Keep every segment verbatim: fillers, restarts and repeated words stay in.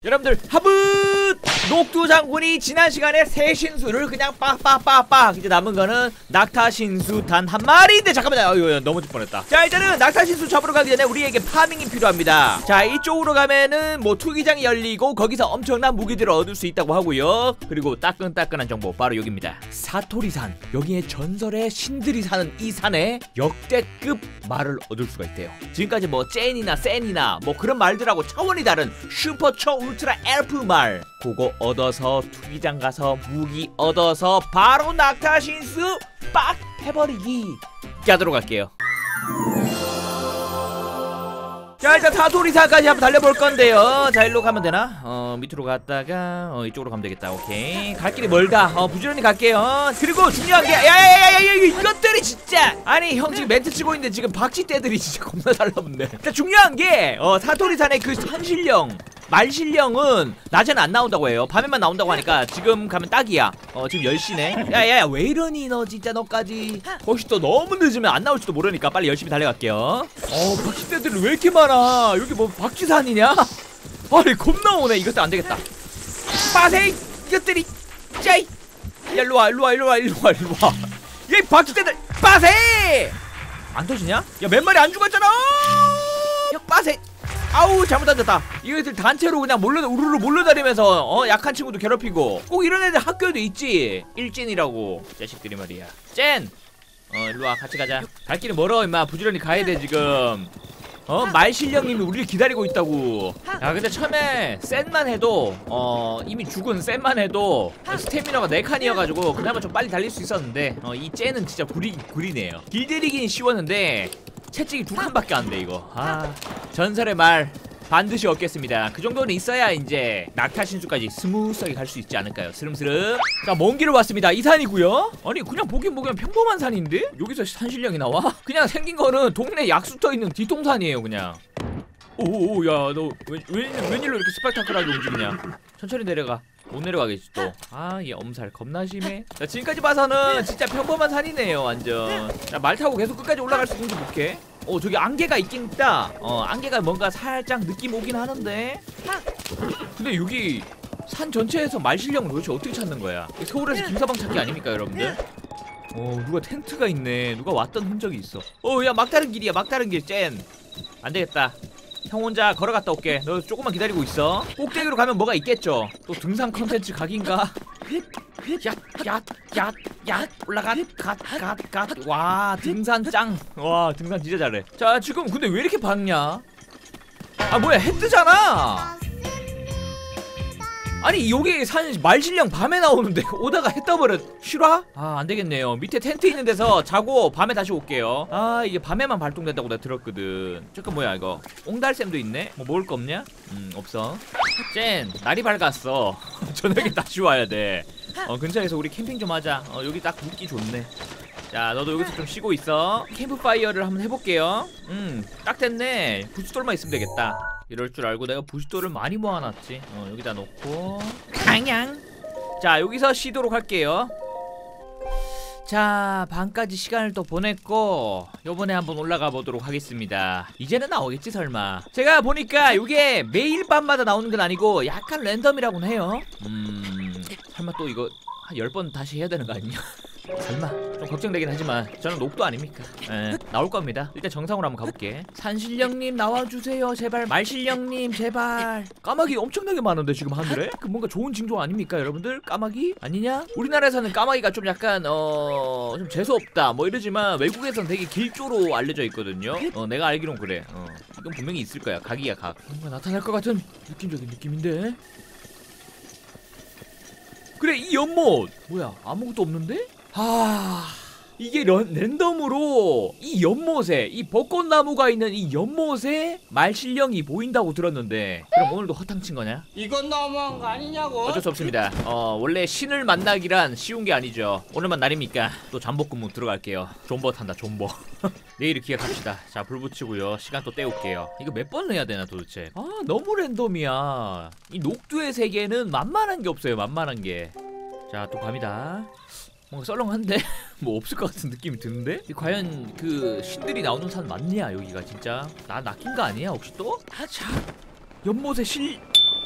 여러분들 하붓! 녹두 장군이 지난 시간에 새 신수를 그냥 빡빡빡빡 이제 남은 거는 낙타 신수 단 한 마리인데 잠깐만요. 어휴, 넘어질 뻔했다. 자, 일단은 낙타 신수 잡으러 가기 전에 우리에게 파밍이 필요합니다. 자, 이쪽으로 가면은 뭐 투기장이 열리고 거기서 엄청난 무기들을 얻을 수 있다고 하고요. 그리고 따끈따끈한 정보 바로 여기입니다. 사토리산, 여기에 전설의 신들이 사는 이 산에 역대급 말을 얻을 수가 있대요. 지금까지 뭐 젠이나 센이나 뭐 그런 말들하고 차원이 다른 슈퍼 초 울트라 엘프 말, 그거 얻어서 투기장 가서 무기 얻어서 바로 낙타 신수 빡 해버리기 하도록 할게요. 자, 일단 사토리사까지 한번 달려볼 건데요. 자, 일로 가면 되나? 어, 밑으로 갔다가 어, 이쪽으로 가면 되겠다. 오케이. 갈 길이 멀다. 어, 부지런히 갈게요. 그리고 중요한 게 야야야야야 이것들이 진짜, 아니 형 지금 멘트 치고 있는데 지금 박쥐떼들이 진짜 겁나 달라붙네. 자, 중요한 게 어, 사토리산의 그 산신령 말신령은 낮에는 안 나온다고 해요. 밤에만 나온다고 하니까 지금 가면 딱이야. 어, 지금 열 시네. 야야야 왜 이러니 너 진짜 너까지. 혹시 또 너무 늦으면 안 나올지도 모르니까 빨리 열심히 달려갈게요. 어, 박쥐떼들이 왜 이렇게 많아. 여기 뭐 박쥐산이냐? 아니 겁나 오네. 이것도 안 되겠다. 빠세이 이것들이 짜이. 야, 일로와 일로와 일로와 일로와 일로와. 이 박쥐떼들 빠세. 안 터지냐? 야, 몇 마리 안 죽었잖아. 야, 빠세. 아우, 잘못 던졌다. 이것들 단체로 그냥 몰려 우르르 몰려다니면서 어 약한 친구도 괴롭히고. 꼭 이런 애들 학교에도 있지. 일진이라고 자식들이 말이야. 젠! 어, 일로와 같이 가자. 갈 길이 멀어 임마. 부지런히 가야 돼 지금. 어, 말신령님이 우리를 기다리고 있다고. 야, 근데 처음에 센만 해도 어 이미 죽은 센만 해도 스태미너가 네 칸이어가지고 그나마 좀 빨리 달릴 수 있었는데 어, 이 젠은 진짜 구리, 구리네요. 길들이긴 쉬웠는데 채찍이 두 칸밖에 안 돼 이거. 아, 전설의 말 반드시 얻겠습니다. 그 정도는 있어야 이제 낙타 신수까지 스무스하게 갈 수 있지 않을까요? 스름스름. 자, 먼 길을 왔습니다. 이 산이고요. 아니 그냥 보긴 보기엔 평범한 산인데 여기서 산신령이 나와? 그냥 생긴 거는 동네 약수터 있는 뒤통산이에요 그냥. 오오오, 야 너 웬일로 이렇게 스펙타클하게 움직이냐? 천천히 내려가. 못 내려가겠지 또. 아, 얘 엄살 겁나 심해. 자, 지금까지 봐서는 진짜 평범한 산이네요 완전. 자, 말 타고 계속 끝까지 올라갈 수 있는지 볼게. 어, 저기 안개가 있긴 있다. 어, 안개가 뭔가 살짝 느낌 오긴 하는데. 근데 여기 산 전체에서 말신령을 도대체 어떻게 찾는 거야? 서울에서 김사방 찾기 아닙니까 여러분들? 어, 누가 텐트가 있네. 누가 왔던 흔적이 있어. 어, 야, 막다른 길이야 막다른 길. 젠 안되겠다. 형 혼자 걸어갔다 올게. 너 조금만 기다리고 있어. 꼭대기로 가면 뭐가 있겠죠. 또 등산 컨텐츠 각인가? 얏얏얏얏 올라가 갓갓갓. 와, 등산 짱. 와, 등산 진짜 잘해. 자, 지금 근데 왜 이렇게 밝냐? 아, 뭐야, 해 뜨잖아. 아니 여기 산 말신령 밤에 나오는데 오다가 해 떠버려. 실화? 아, 안되겠네요. 밑에 텐트 있는 데서 자고 밤에 다시 올게요. 아, 이게 밤에만 발동된다고 내가 들었거든. 잠깐 뭐야 이거. 옹달샘도 있네? 뭐 먹을 거 없냐? 음, 없어. 젠, 날이 밝았어. 저녁에 다시 와야 돼. 어, 근처에서 우리 캠핑 좀 하자. 어, 여기 딱 묵기 좋네. 자, 너도 여기서 좀 쉬고 있어. 캠프파이어를 한번 해볼게요. 음, 딱 됐네. 부싯돌만 있으면 되겠다. 이럴 줄 알고 내가 부싯돌을 많이 모아놨지. 어, 여기다 놓고 강양. 자, 여기서 쉬도록 할게요. 자, 밤까지 시간을 또 보냈고 요번에 한번 올라가 보도록 하겠습니다. 이제는 나오겠지 설마. 제가 보니까 이게 매일 밤마다 나오는 건 아니고 약간 랜덤이라고는 해요. 음, 설마 또 이거 한 열 번 다시 해야 되는 거 아니냐? 설마. 좀 걱정되긴 하지만 저는 녹도 아닙니까? 에, 나올 겁니다. 일단 정상으로 한번 가볼게. 산신령님 나와주세요 제발. 말신령님 제발. 까마귀 엄청나게 많은데 지금 하늘에? 그 뭔가 좋은 징조 아닙니까 여러분들? 까마귀? 아니냐? 우리나라에서는 까마귀가 좀 약간 어... 좀 재수없다 뭐 이러지만 외국에서는 되게 길조로 알려져 있거든요. 어, 내가 알기론 그래. 어, 이건 분명히 있을 거야. 각이야 각. 뭔가 나타날 것 같은 느낌적인 느낌인데? 그래, 이 연못 뭐야, 아무것도 없는데? 아, 이게 런, 랜덤으로 이 연못에 이 벚꽃나무가 있는 이 연못에 말신령이 보인다고 들었는데 그럼 오늘도 허탕친 거냐? 이건 너무한 거 아니냐고. 어쩔 수 없습니다. 어, 원래 신을 만나기란 쉬운 게 아니죠. 오늘만 날입니까? 또 잠복근무 들어갈게요. 존버 탄다 존버. 내일 기약합시다. 자, 불 붙이고요. 시간 또 때울게요. 이거 몇 번 해야 되나 도대체? 아, 너무 랜덤이야. 이 녹두의 세계는 만만한 게 없어요. 만만한 게. 자, 또 밤이다. 뭔가 썰렁한데? 뭐 없을 것 같은 느낌이 드는데? 과연 그 신들이 나오는 산 맞냐 여기가 진짜? 나 낚인 거 아니야 혹시 또? 아, 참. 연못에 실...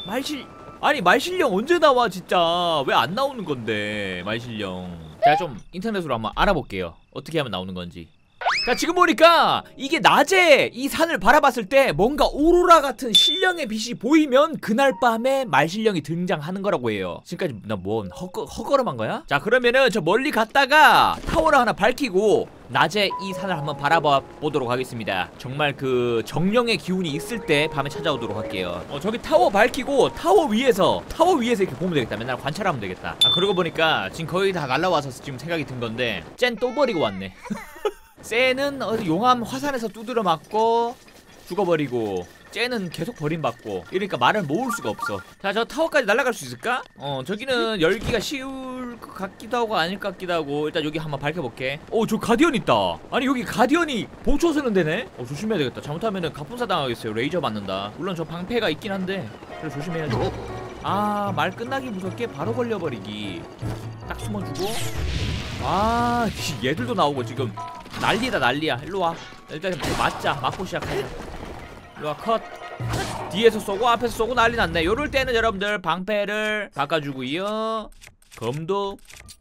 말실 아니 말실령 언제 나와 진짜. 왜 안 나오는 건데 말실령. 제가 좀 인터넷으로 한번 알아볼게요. 어떻게 하면 나오는 건지. 자, 지금 보니까 이게 낮에 이 산을 바라봤을 때 뭔가 오로라 같은 신령의 빛이 보이면 그날 밤에 말신령이 등장하는 거라고 해요. 지금까지 나 뭔 허거, 허거름한 거야? 자, 그러면은 저 멀리 갔다가 타워를 하나 밝히고 낮에 이 산을 한번 바라봐 보도록 하겠습니다. 정말 그 정령의 기운이 있을 때 밤에 찾아오도록 할게요. 어, 저기 타워 밝히고 타워 위에서 타워 위에서 이렇게 보면 되겠다. 맨날 관찰하면 되겠다. 아, 그러고 보니까 지금 거의 다 날라와서 지금 생각이 든 건데 쟨 또 버리고 왔네. 쟤는 어디 용암 화산에서 두드려 맞고 죽어버리고, 쟤는 계속 버림받고, 이러니까 말을 모을 수가 없어. 자, 저 타워까지 날아갈 수 있을까? 어, 저기는 열기가 쉬울 것 같기도 하고 아닐 것 같기도 하고. 일단 여기 한번 밝혀볼게. 오, 저 가디언 있다. 아니 여기 가디언이 보초 쓰는 데네? 어, 조심해야 되겠다. 잘못하면은 갑분싸 당하겠어요. 레이저 맞는다. 물론 저 방패가 있긴 한데 그래 조심해야죠. 아, 말 끝나기 무섭게 바로 걸려버리기. 딱 숨어주고. 아, 얘들도 나오고 지금 난리다 난리야. 일로와. 일단 맞자. 맞고 시작하자. 일로와. 컷. 뒤에서 쏘고 앞에서 쏘고 난리 났네. 요럴 때는 여러분들 방패를 바꿔주고요, 검도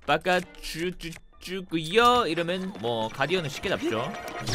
바꿔주고요. 이러면 뭐 가디언은 쉽게 잡죠.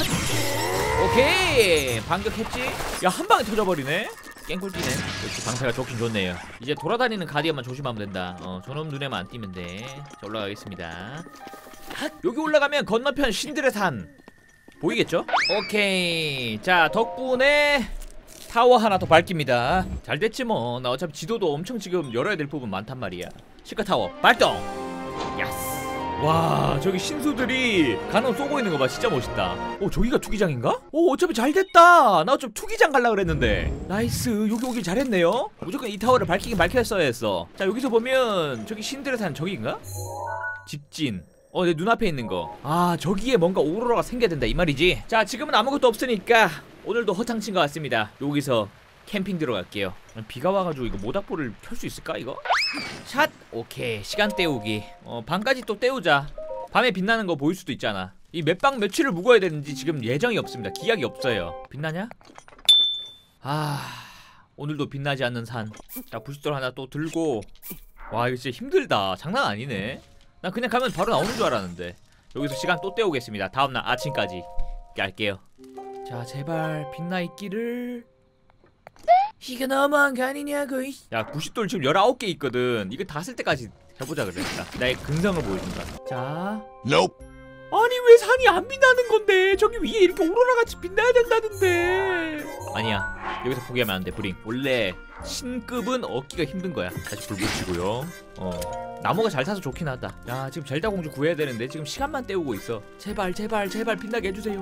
오케이, 반격했지? 야, 한 방에 터져버리네. 깽꿀띠네. 역시 방패가 좋긴 좋네요. 이제 돌아다니는 가디언만 조심하면 된다. 어, 저놈 눈에만 안 띄면 돼. 자, 올라가겠습니다. 여기 올라가면 건너편 신들의 산 보이겠죠? 오케이. 자, 덕분에 타워 하나 더 밝힙니다. 잘 됐지 뭐. 나 어차피 지도도 엄청 지금 열어야 될 부분 많단 말이야. 시카 타워 발동. 야스. 와, 저기 신수들이 가non 쏘고 있는 거 봐. 진짜 멋있다. 오, 저기가 투기장인가? 오, 어차피 잘 됐다. 나 어차피 투기장 갈라 그랬는데. 나이스. 여기 오길 잘했네요. 무조건 이 타워를 밝히긴 밝혔어야 했어. 자, 여기서 보면 저기 신들의 산 저기인가? 집진. 어, 내 눈앞에 있는 거. 아, 저기에 뭔가 오로라가 생겨야 된다 이 말이지. 자, 지금은 아무것도 없으니까 오늘도 허탕친 것 같습니다. 여기서 캠핑 들어갈게요. 비가 와가지고 이거 모닥불을 켤 수 있을까 이거? 샷! 오케이, 시간 때우기. 어, 밤까지 또 때우자. 밤에 빛나는 거 보일 수도 있잖아. 이 몇 방 며칠을 묵어야 되는지 지금 예정이 없습니다. 기약이 없어요. 빛나냐? 아, 오늘도 빛나지 않는 산. 자, 부싯돌 하나 또 들고. 와, 이거 진짜 힘들다. 장난 아니네. 난 그냥 가면 바로 나오는 줄 알았는데. 여기서 시간 또 때우겠습니다. 다음날 아침까지 깔게요. 자, 제발 빛나 있기를. 이게 너무한 거 아니냐고. 야, 부싯돌 지금 열아홉 개 있거든. 이거 다 쓸 때까지 해보자 그랬다. 나의 근성을 보여준다. 자. nope. 아니 왜 산이 안 빛나는 건데? 저기 위에 이렇게 오로라같이 빛나야 된다는데. 아니야, 여기서 포기하면 안 돼. 브링. 원래 신급은 얻기가 힘든 거야. 다시 불 붙이고요. 어, 나무가 잘 타서 좋긴 하다. 야, 지금 젤다 공주 구해야 되는데 지금 시간만 때우고 있어. 제발 제발 제발 빛나게 해주세요.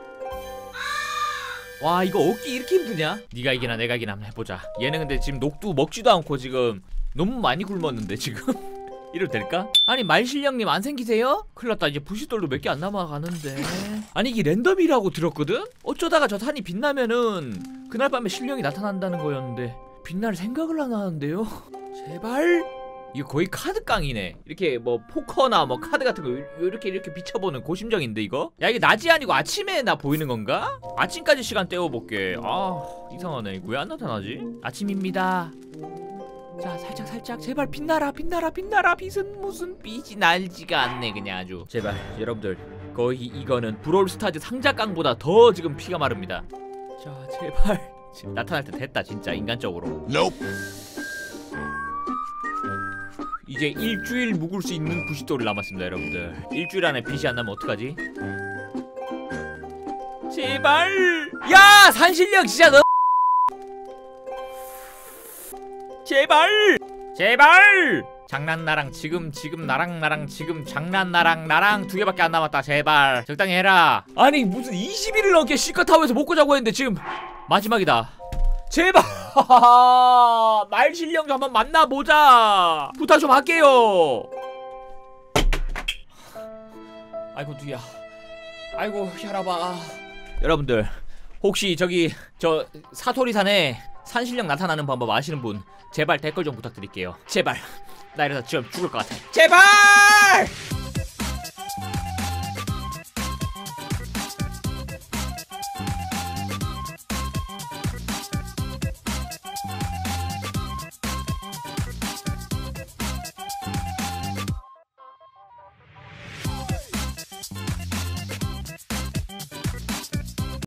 와, 이거 얻기 이렇게 힘드냐? 네가 이기나 내가 이기나 한번 해보자. 얘는 근데 지금 녹두 먹지도 않고 지금 너무 많이 굶었는데 지금. 이래도 될까? 아니, 말실령님 안 생기세요? 큰일났다. 이제 부싯돌도 몇 개 안 남아가는데. 아니, 이게 랜덤이라고 들었거든? 어쩌다가 저 산이 빛나면은 그날 밤에 실령이 나타난다는 거였는데 빛날 생각을 안 하는데요? 제발? 이거 거의 카드깡이네. 이렇게 뭐 포커나 뭐 카드 같은 거 이렇게 이렇게 비춰보는 고심정인데 이거? 야, 이게 낮이 아니고 아침에 나 보이는 건가? 아침까지 시간 때워볼게. 아, 이상하네. 왜 안 나타나지? 아침입니다. 자, 살짝 살짝 제발 빛나라 빛나라 빛나라. 빛은 무슨 빛이 날지가 않네 그냥 아주. 제발 여러분들, 거의 이거는 브롤스타즈 상자깡보다 더 지금 피가 마릅니다. 자, 제발 지금 나타날 때 됐다 진짜 인간적으로. nope. 이제 일주일 묵을 수 있는 부싯돌이 남았습니다 여러분들. 일주일 안에 빛이 안 나면 어떡하지? 제발. 야, 산신령 진짜 너 제발 제발. 장난 나랑 지금 지금 나랑 나랑 지금 장난 나랑 나랑 두 개밖에 안 남았다. 제발 적당히 해라. 아니 무슨 이십 일을 넘게 시커타워에서 먹고 자고 했는데 지금 마지막이다. 제발. 말실령 좀 한번 만나보자. 부탁 좀 할게요. 아이고 뒤야. 아이고 혈압아. 여러분들 혹시 저기 저 사토리산에 산신령 나타나는 방법 아시는 분 제발 댓글 좀 부탁드릴게요. 제발. 나 이러다 지금 죽을 것 같아. 제발.